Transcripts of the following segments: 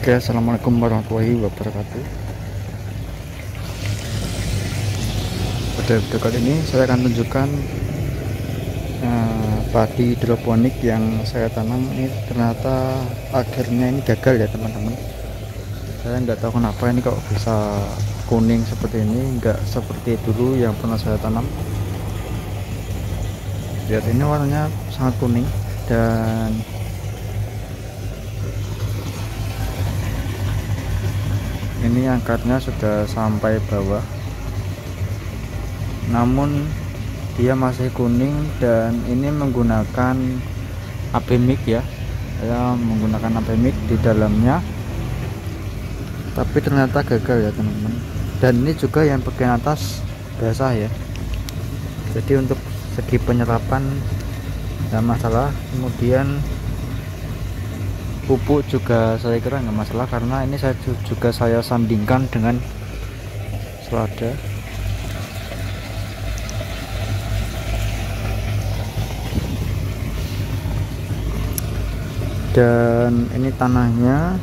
Oke, assalamualaikum warahmatullahi wabarakatuh. Pada video kali ini saya akan tunjukkan padi hidroponik yang saya tanam. Ini ternyata akhirnya ini gagal ya teman-teman. Saya nggak tahu kenapa ini kok bisa kuning seperti ini, nggak seperti dulu yang pernah saya tanam. Lihat, ini warnanya sangat kuning dan ini angkatnya sudah sampai bawah, namun dia masih kuning. Dan ini menggunakan Apemic ya, saya menggunakan Apemic di dalamnya, tapi ternyata gagal ya teman-teman. Dan ini juga yang bagian atas basah ya, jadi untuk segi penyerapan nggak masalah. Kemudian pupuk juga saya kira nggak masalah, karena ini saya sandingkan dengan selada. Dan ini tanahnya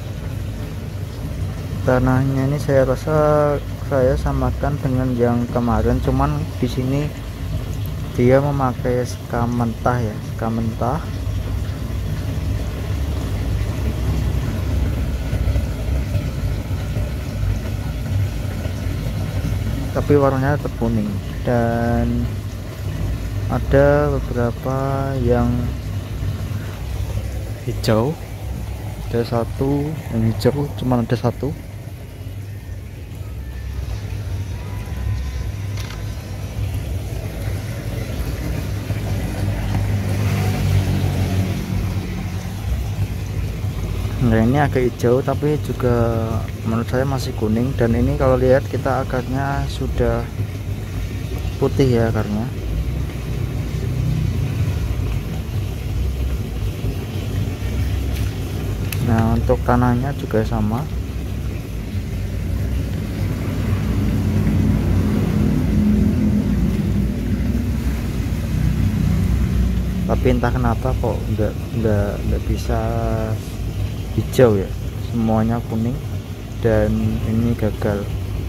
ini saya rasa saya samakan dengan yang kemarin, cuman di sini dia memakai sekam mentah ya, sekam mentah. Tapi warnanya tetap kuning, dan ada beberapa yang hijau. Ada satu yang hijau, cuman ada satu. Nah, ini agak hijau tapi juga menurut saya masih kuning. Dan ini kalau lihat kita akarnya sudah putih ya akarnya. Nah, untuk tanahnya juga sama. Tapi entah kenapa kok nggak bisa hijau ya, semuanya kuning. Dan ini gagal.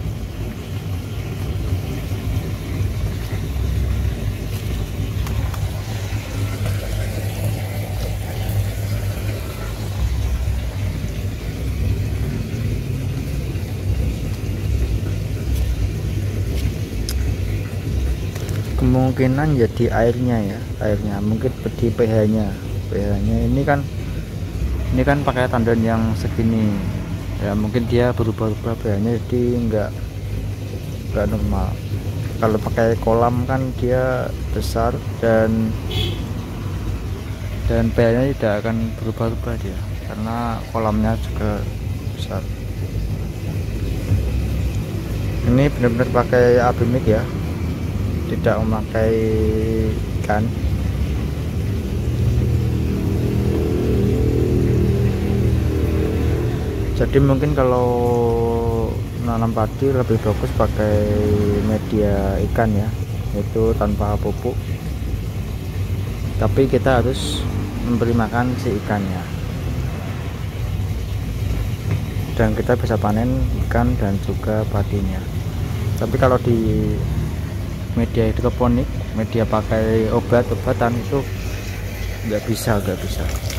Kemungkinan jadi airnya ya, airnya mungkin di pH nya ini kan pakai tandan yang segini ya, mungkin dia berubah-ubah pH nya, jadi nggak normal. Kalau pakai kolam kan dia besar dan pH nya tidak akan berubah-ubah dia, karena kolamnya juga besar. Ini benar-benar pakai Apemic ya, tidak memakai ikan. Jadi mungkin kalau menanam padi lebih bagus pakai media ikan ya, itu tanpa pupuk. Tapi kita harus memberi makan si ikannya, dan kita bisa panen ikan dan juga padinya. Tapi kalau di media hidroponik, media pakai obat-obatan, itu nggak bisa